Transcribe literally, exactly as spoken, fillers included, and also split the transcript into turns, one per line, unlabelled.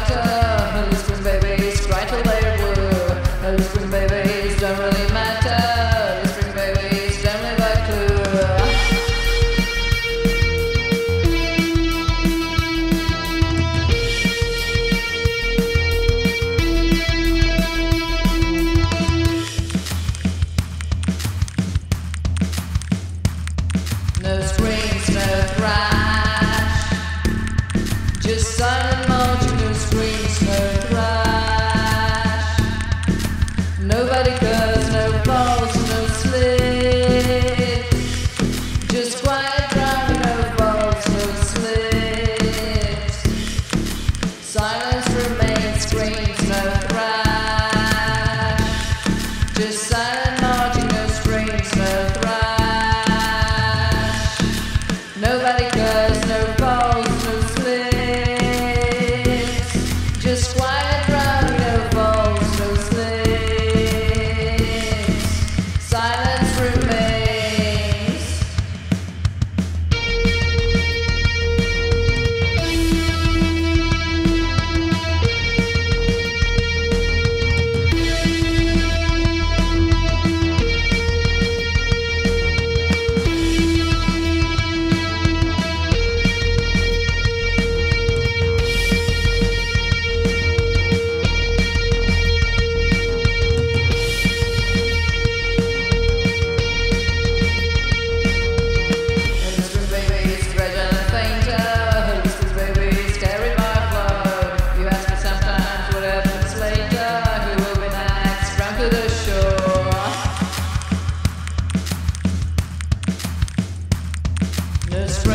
brighter. Early spring babies cry till they're blue. Early spring babies don't really matter. Early spring babies don't leave a clue. No screams, no thrash, just silent marching. No screams, no thrash. Nobody curves, no falls, no slips. Just quiet driving, no falls, no slips. Silence remains, screams, no thrash. Just silent marching, no screams, no thrash. Nobody curves, no falls, no slips. Just quiet driving, no falls, no slips. Silence remains. No